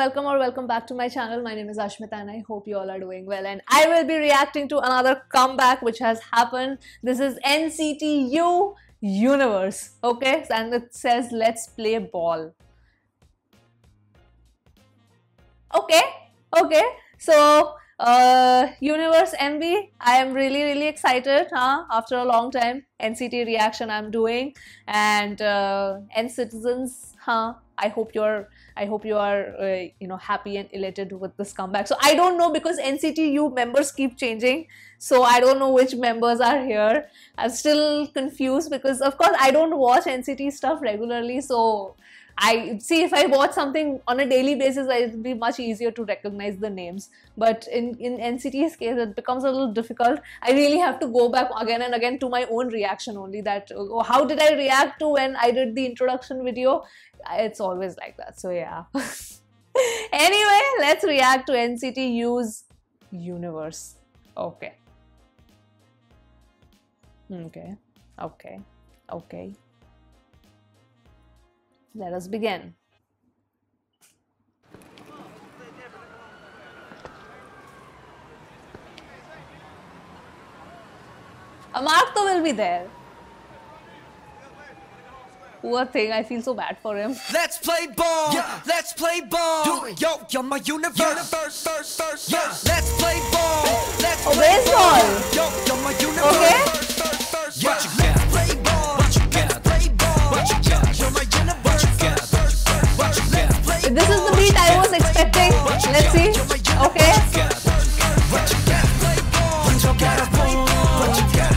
welcome back to my channel. My name is Ashmita and I hope you all are doing well, and I will be reacting to another comeback which has happened. This is NCT U Universe, okay, and it says let's play ball. Okay, so Universe MV, I am really excited after a long time. NCT reaction I'm doing, and NCTzens, I hope you are happy and elated with this comeback. So I don't know, because NCT U members keep changing, so I don't know which members are here. I'm still confused because of course I don't watch NCT stuff regularly, so I see if I watch something on a daily basis, it will be much easier to recognize the names. But in NCT's case, it becomes a little difficult. I really have to go back again and again to my own reaction only, that how did I react to when I did the introduction video. It's always like that, so yeah. Anyway, let's react to NCT U's Universe. Okay. Let us begin. Amartya will be there. Poor thing, I feel so bad for him. Let's play ball. Yeah. Let's play ball. Do it. Yo, you're my universe. Yeah. Let's play ball. Let's play baseball. Yo, you're my universe. Okay. Yeah. What you got? Play ball. What you got? Play ball. What you got? You're my universe. What you got? This is the beat I was expecting. Let's see. Okay. What you got? Play ball. What you got? What you got?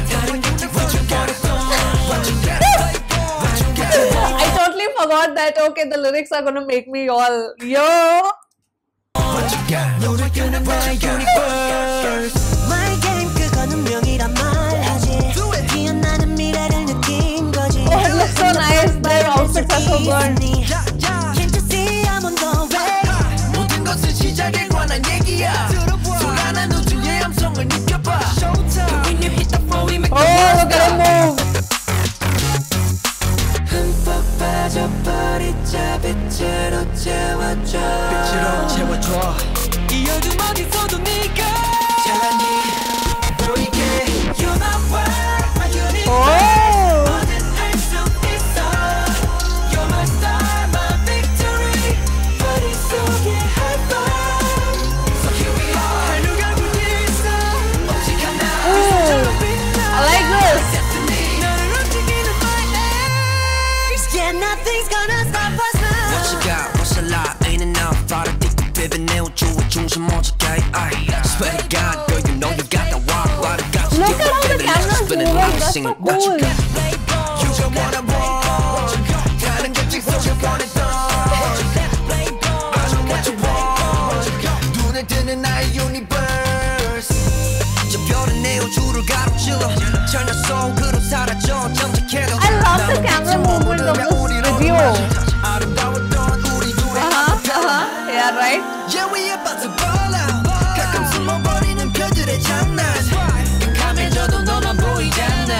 I totally forgot that, okay, the lyrics are gonna make me all, yo! What you got? 노력하는 my universe. My game 그건 운명이란 말하지. 피어나는 미래를 느낀 거지. Oh, it looks so nice. Their outfits are so good. Can't you see I'm on the way? 모든 것은 시작에 관한 얘기야. 소란한 우주의 함성을 느껴봐. When you hit the floor, we make the Oh, look at him move! 빠져버리자 빛으로 채워줘 빛으로 채워줘 이 어둠 어디서도 네가 찬란히 보이게 You're my world, my universe 뭐든 할 수 있어 You're my star, my victory 머릿속에 high five So here we are 하루가 굳이 있어 오직 하나 I like this! Yeah, nothing's gonna stop us now. What you got? What's a lot? Ain't enough. All the dick baby 내 우주의 중심 오직해. Swear to God, girl, you know you got the walk. What I got you Look at how the camera's moving. That's so cool. You just wanna walk. 다른 게 직속에 보냈던. I know what you want. 눈에 뜨는 나의 universe. 저 별은 내 우주를 가로질러. 전혀 속으로 사라져 점착해도. I love the camera movement of this video. Yeah, right? Yeah, we about to ball out. 가끔 숨어버리는 별들의 장난. 깜깜해져도 너만 보이잖아.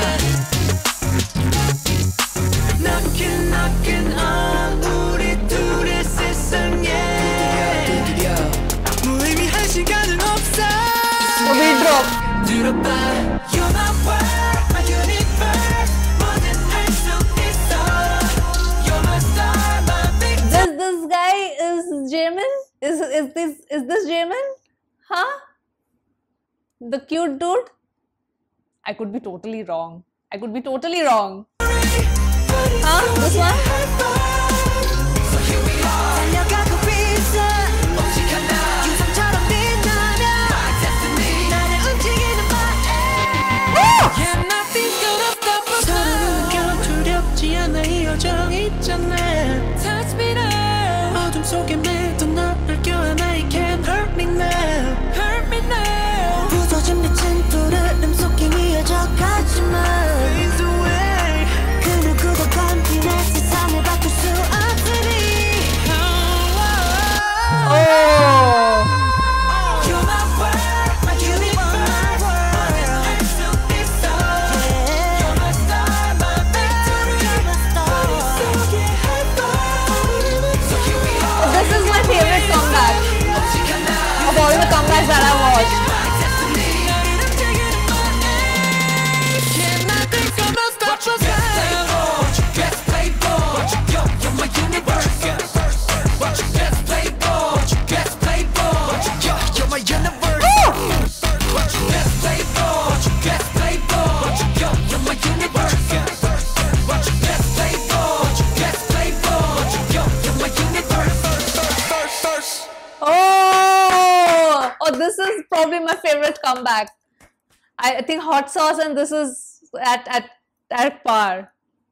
Knocking on 우리 둘의 세상에. 무의미한 시간은 없어. We drop. 들어봐. You're my world, my universe. 뭐든 할 수 있어. You're my star, my victory. This guy is Jamin? Is this Jamin? Huh? The cute dude? I could be totally wrong. Huh? This one? So here we are. 달려가고 있어. 오직 하나. 유성처럼 빛나며. My destiny. 나를 움직이는 my Yeah, nothing's gonna stop us. 서로는 결혼 두렵지 않아 이 여정 있잖아. Touch me now. 어둠 속에 맺던 너를 껴안아. You can't hurt me now. Hurt me now. 부서진 빛은 푸르름 속에 이어져 가지만. Fades away. 그 누구도 감기는 세상을 바꿀 수 없으니. Oh! You're my world, my universe. 할 수 있어. You're my star, my victory. 머릿속에 high five. So here we are. This is favorite comeback. I think Hot Sauce and this is at par.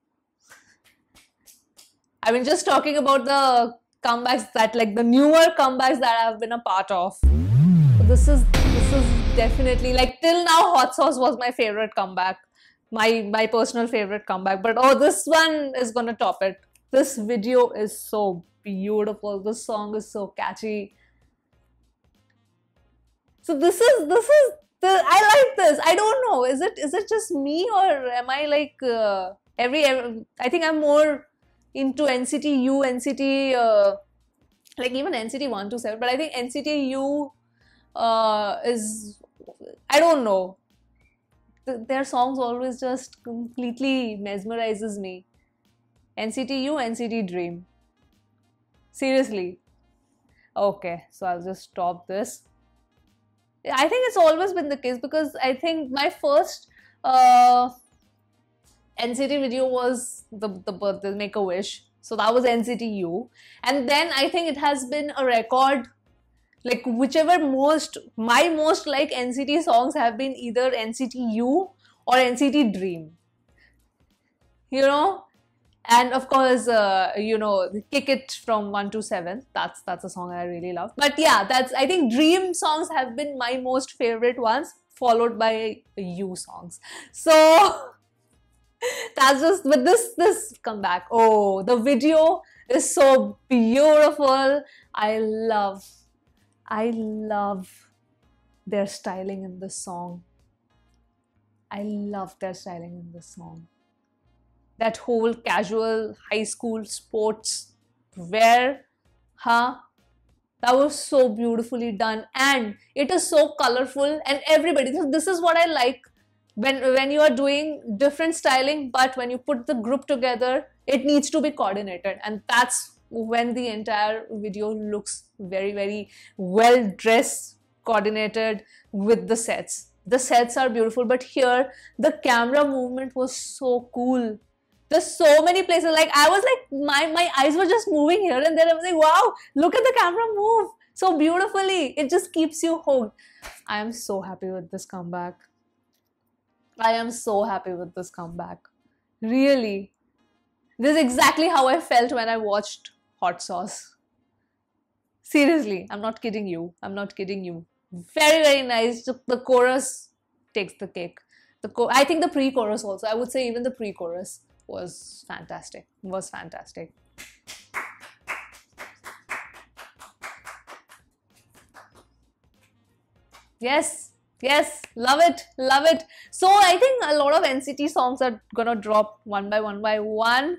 I mean, just talking about the comebacks that, like, the newer comebacks that I've been a part of. This is definitely, like, till now Hot Sauce was my favorite comeback, my personal favorite comeback. But oh, this one is gonna top it. This video is so beautiful. This song is so catchy. So this is I like this. I don't know. Is it just me, or am I like I think I'm more into NCT U, NCT like even NCT 127, but I think NCT U is, I don't know. Their songs always just completely mesmerizes me. NCT U, NCT Dream. Seriously. Okay, so I'll just stop this. I think it's always been the case, because I think my first NCT video was the Make-A-Wish. So that was NCT U. And then I think it has been a record, like whichever my most like NCT songs have been either NCT U or NCT Dream. You know? And of course, you know, Kick It from 127. That's a song I really love. But yeah, I think Dream songs have been my most favorite ones, followed by U songs. So that's just, but this comeback. Oh, the video is so beautiful. I love their styling in this song. I love their styling in this song. That whole casual high school sports wear, that was so beautifully done, and it is so colorful, and everybody, this is what I like when you are doing different styling, but when you put the group together, it needs to be coordinated, and that's when the entire video looks very, very well dressed, coordinated with the sets. The sets are beautiful, but here the camera movement was so cool. There's so many places, like I was like, my eyes were just moving here and there. I was like, wow, look at the camera move so beautifully. It just keeps you hooked. I am so happy with this comeback. I am so happy with this comeback. Really. This is exactly how I felt when I watched Hot Sauce. Seriously, I'm not kidding you. I'm not kidding you. Very, very nice. The chorus takes the cake. I think the pre-chorus also. I would say even the pre-chorus was fantastic. Yes, love it. So I think a lot of NCT songs are gonna drop one by one.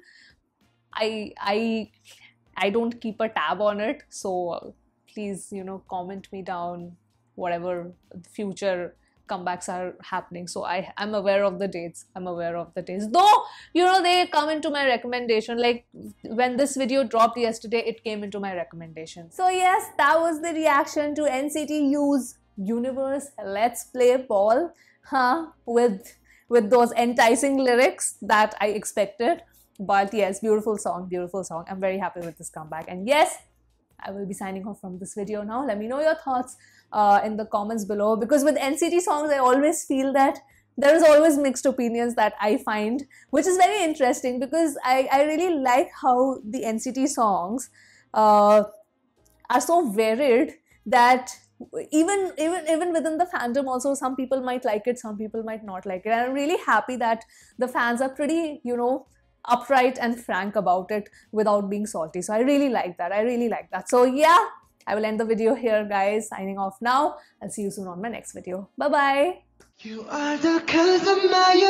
I don't keep a tab on it, so please, you know, comment me down whatever future comebacks are happening. So I'm aware of the dates. Though, you know, they come into my recommendation. Like when this video dropped yesterday, it came into my recommendation. So yes, that was the reaction to NCT U's Universe Let's Play Ball, with those enticing lyrics that I expected. But yes, beautiful song. I'm very happy with this comeback. And yes, I will be signing off from this video now. Let me know your thoughts in the comments below, because with NCT songs, I always feel that there is always mixed opinions that I find, which is very interesting, because I really like how the NCT songs are so varied that even within the fandom also, some people might like it, some people might not like it. And I'm really happy that the fans are pretty, you know, upright and frank about it without being salty. So I really like that. So yeah, I will end the video here, guys. Signing off now. I'll see you soon on my next video. Bye bye. You are the colors of my